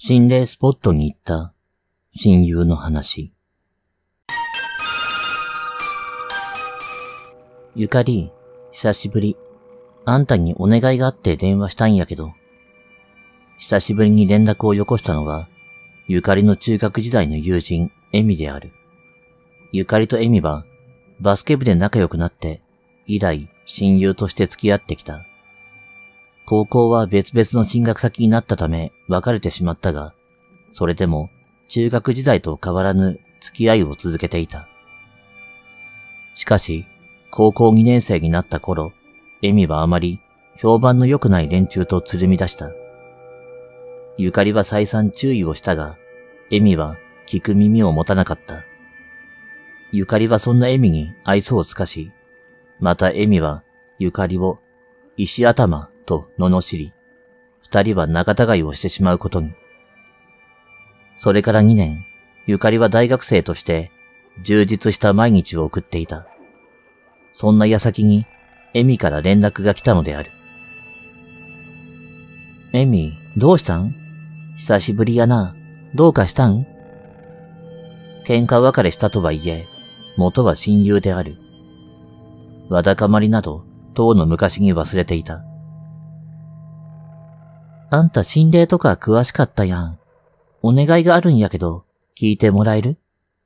心霊スポットに行った親友の話。ゆかり、久しぶり。あんたにお願いがあって電話したんやけど。久しぶりに連絡をよこしたのは、ゆかりの中学時代の友人、エミである。ゆかりとエミは、バスケ部で仲良くなって、以来親友として付き合ってきた。高校は別々の進学先になったため別れてしまったが、それでも中学時代と変わらぬ付き合いを続けていた。しかし、高校2年生になった頃、エミはあまり評判の良くない連中とつるみ出した。ゆかりは再三注意をしたが、エミは聞く耳を持たなかった。ゆかりはそんなエミに愛想を尽かし、またエミはゆかりを石頭と罵り、二人は仲違いをしてしまうことに。それから2年、ゆかりは大学生として充実した毎日を送っていた。そんな矢先にエミから連絡が来たのである。エミ、どうしたん？久しぶりやな。どうかしたん？喧嘩別れしたとはいえ、元は親友である。わだかまりなど、とうの昔に忘れていた。あんた心霊とか詳しかったやん。お願いがあるんやけど、聞いてもらえる？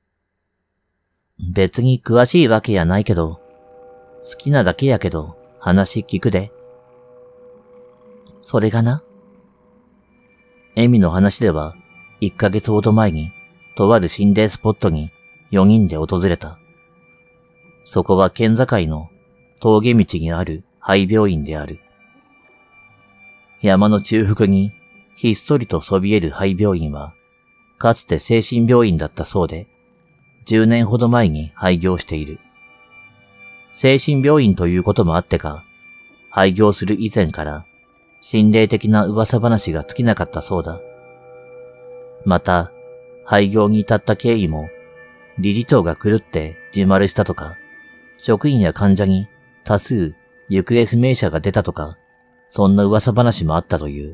別に詳しいわけやないけど、好きなだけやけど、話聞くで。それがな。エミの話では、1ヶ月ほど前に、とある心霊スポットに4人で訪れた。そこは県境の峠道にある廃病院である。山の中腹にひっそりとそびえる廃病院は、かつて精神病院だったそうで、10年ほど前に廃業している。精神病院ということもあってか、廃業する以前から心霊的な噂話が尽きなかったそうだ。また、廃業に至った経緯も、理事長が狂って自丸したとか、職員や患者に多数行方不明者が出たとか、そんな噂話もあったという。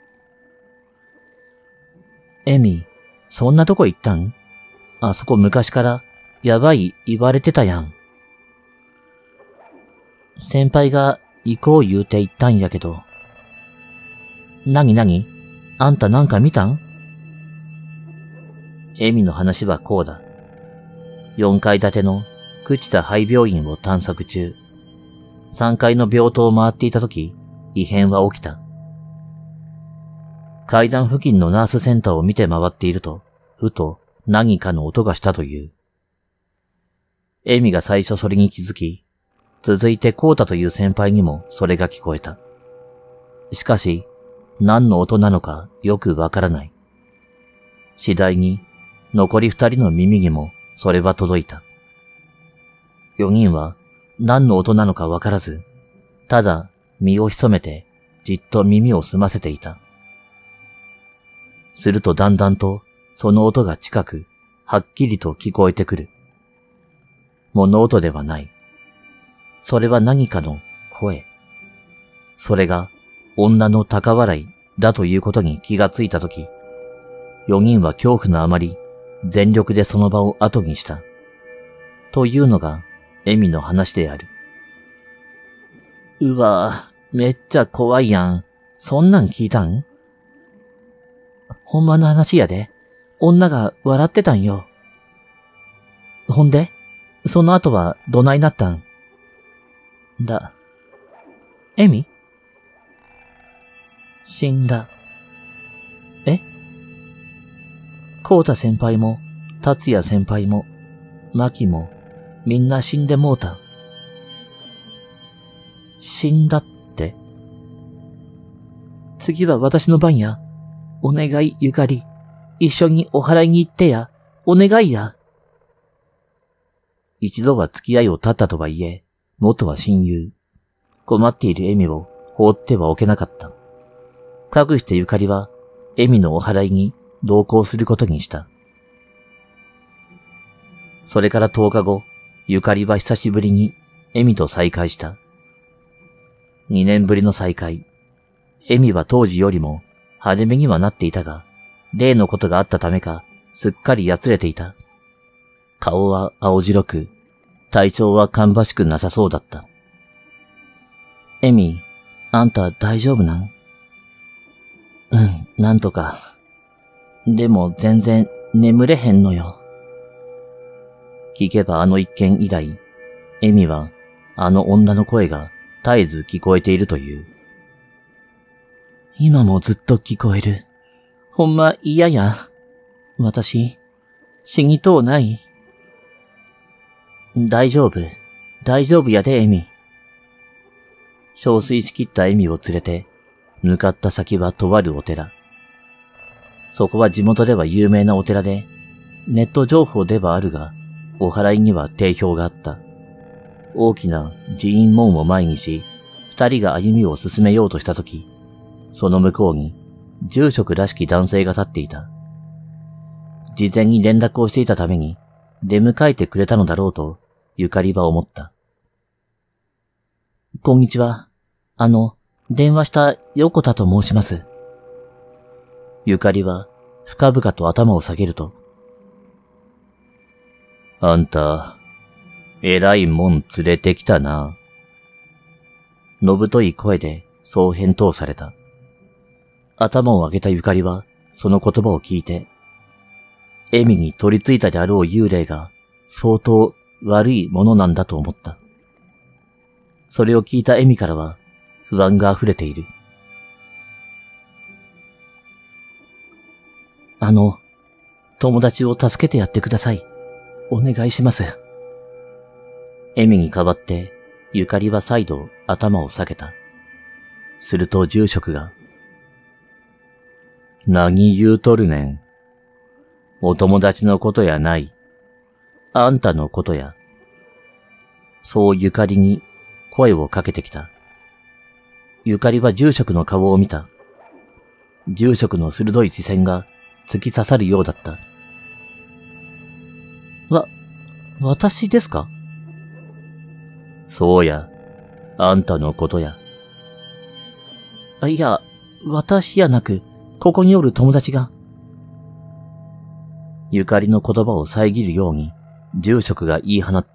エミ、そんなとこ行ったん？あそこ昔からやばい言われてたやん。先輩が行こう言うて行ったんやけど。なにあんたなんか見たん？エミの話はこうだ。4階建ての朽ちた廃病院を探索中、3階の病棟を回っていたとき、異変は起きた。階段付近のナースセンターを見て回っていると、ふと何かの音がしたという。エミが最初それに気づき、続いてコウタという先輩にもそれが聞こえた。しかし、何の音なのかよくわからない。次第に、残り2人の耳にもそれは届いた。4人は何の音なのかわからず、ただ身を潜めてじっと耳を澄ませていた。するとだんだんとその音が近く、はっきりと聞こえてくる。物音ではない。それは何かの声。それが女の高笑いだということに気がついたとき、4人は恐怖のあまり全力でその場を後にした。というのがエミの話である。うわぁ、めっちゃ怖いやん。そんなん聞いたん？ほんまの話やで。女が笑ってたんよ。ほんで、その後はどないなったん？エミ？死んだ。え？コウタ先輩も、達也先輩も、マキも、みんな死んでもうた。死んだって？次は私の番や。お願いゆかり。一緒にお祓いに行ってや。お願いや。一度は付き合いを絶ったとはいえ、元は親友。困っているエミを放ってはおけなかった。かくしてゆかりは、エミのお祓いに同行することにした。それから10日後、ゆかりは久しぶりにエミと再会した。2年ぶりの再会。エミは当時よりも派手めにはなっていたが、 例のことがあったためか、すっかりやつれていた。顔は青白く、体調は芳しくなさそうだった。エミ、あんた大丈夫なん？なんとか。でも全然眠れへんのよ。聞けばあの一件以来、エミはあの女の声が絶えず聞こえているという。今もずっと聞こえる。ほんま嫌や。私、死にとうない。大丈夫。大丈夫やで、エミ。憔悴しきったエミを連れて、向かった先はとあるお寺。そこは地元では有名なお寺で、ネット情報ではあるが、お祓いには定評があった。大きな寺院門を前にし、二人が歩みを進めようとしたとき、その向こうに住職らしき男性が立っていた。事前に連絡をしていたために出迎えてくれたのだろうとゆかりは思った。こんにちは。電話した横田と申します。ゆかりは深々と頭を下げると、あんた、偉いもん連れてきたな。のぶとい声でそう返答された。頭を上げたゆかりはその言葉を聞いて、エミに取り付いたであろう幽霊が相当悪いものなんだと思った。それを聞いたエミからは不安が溢れている。友達を助けてやってください。お願いします。エミに代わってゆかりは再度頭を下げた。すると住職が、何言うとるねん。お友達のことやない。あんたのことや。そうゆかりに声をかけてきた。ゆかりは住職の顔を見た。住職の鋭い視線が突き刺さるようだった。私ですか？そうや。あんたのことや。いや、私やなく、ここにおる友達が。ゆかりの言葉を遮るように、住職が言い放った。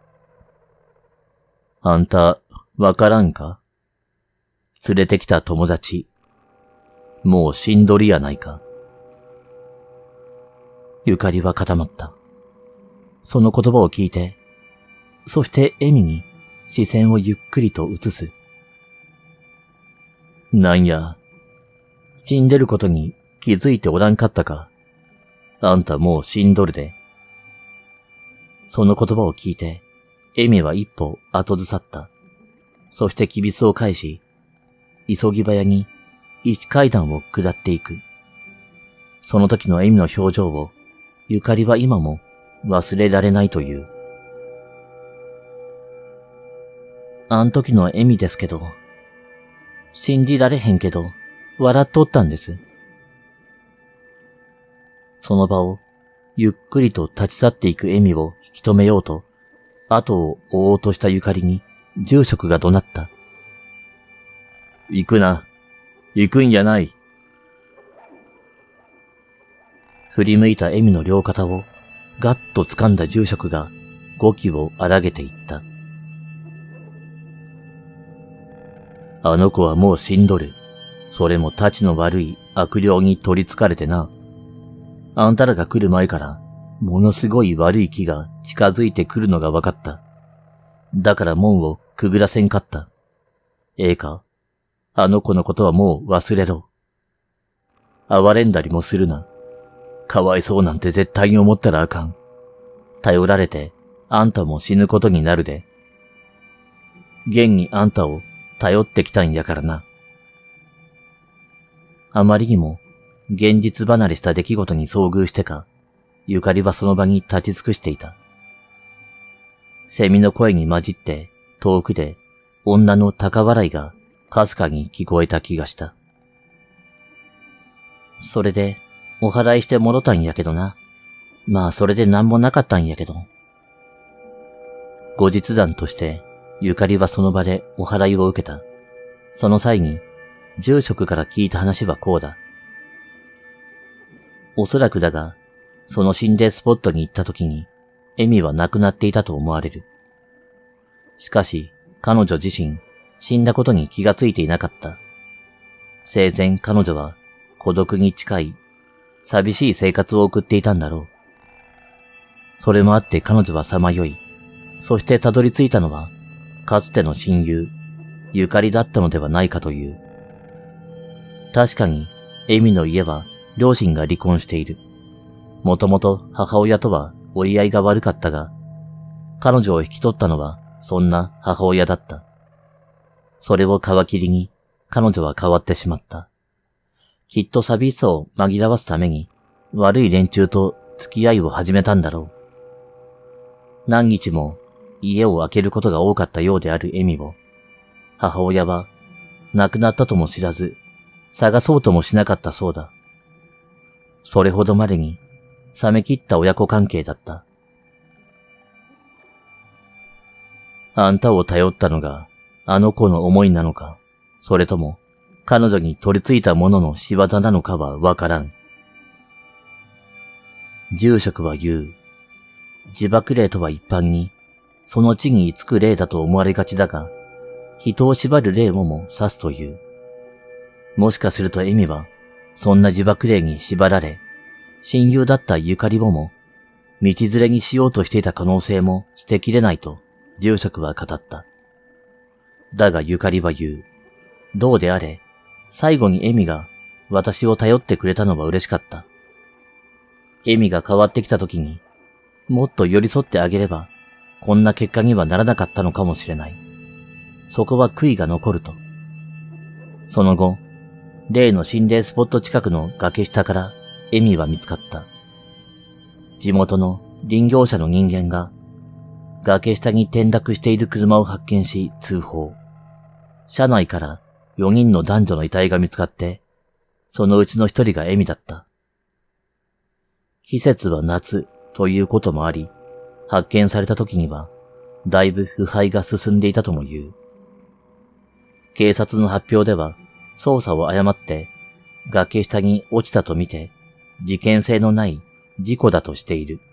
あんた、わからんか？連れてきた友達、もう死んどりやないか。ゆかりは固まった。その言葉を聞いて、そしてエミに視線をゆっくりと移す。なんや、死んでることに気づいておらんかったか。あんたもう死んどるで。その言葉を聞いて、エミは一歩後ずさった。そしてきびすを返し、急ぎ早に石階段を下っていく。その時のエミの表情を、ゆかりは今も忘れられないという。あん時のエミですけど、信じられへんけど、笑っとったんです。その場を、ゆっくりと立ち去っていくエミを引き止めようと、後を追おうとしたゆかりに、住職が怒鳴った。行くな。行くんやない。振り向いたエミの両肩を、ガッと掴んだ住職が、語気を荒げていった。あの子はもう死んどる。それもたちの悪い悪霊に取り憑かれてな。あんたらが来る前から、ものすごい悪い気が近づいてくるのが分かった。だから門をくぐらせんかった。ええか？あの子のことはもう忘れろ。哀れんだりもするな。かわいそうなんて絶対に思ったらあかん。頼られて、あんたも死ぬことになるで。現にあんたを頼ってきたんやからな。あまりにも現実離れした出来事に遭遇してか、ゆかりはその場に立ち尽くしていた。セミの声に混じって遠くで女の高笑いがかすかに聞こえた気がした。それでお祓いして戻ったんやけどな。まあそれでなんもなかったんやけど。後日談としてゆかりはその場でお祓いを受けた。その際に住職から聞いた話はこうだ。 おそらくだが、その心霊スポットに行った時に、エミは亡くなっていたと思われる。しかし、彼女自身、死んだことに気がついていなかった。生前彼女は孤独に近い、寂しい生活を送っていたんだろう。それもあって彼女はさまよい、そしてたどり着いたのは、かつての親友、ゆかりだったのではないかという。確かに、エミの家は両親が離婚している。もともと母親とは折り合いが悪かったが、彼女を引き取ったのはそんな母親だった。それを皮切りに彼女は変わってしまった。きっと寂しさを紛らわすために悪い連中と付き合いを始めたんだろう。何日も家を空けることが多かったようであるエミを、母親は亡くなったとも知らず、探そうともしなかったそうだ。それほどまでに冷め切った親子関係だった。あんたを頼ったのがあの子の思いなのか、それとも彼女に取り付いたものの仕業なのかはわからん。住職は言う。自爆霊とは一般に、その地に居つく霊だと思われがちだが、人を縛る霊をも指すという。もしかするとエミは、そんな自爆霊に縛られ、親友だったゆかりをも、道連れにしようとしていた可能性も捨てきれないと、住職は語った。だがゆかりは言う。どうであれ、最後にエミが私を頼ってくれたのは嬉しかった。エミが変わってきた時に、もっと寄り添ってあげれば、こんな結果にはならなかったのかもしれない。そこは悔いが残ると。その後、例の心霊スポット近くの崖下からエミは見つかった。地元の林業者の人間が崖下に転落している車を発見し通報。車内から4人の男女の遺体が見つかって、そのうちの1人がエミだった。季節は夏ということもあり、発見された時にはだいぶ腐敗が進んでいたとも言う。警察の発表では捜査を誤って崖下に落ちたとみて事件性のない事故だとしている。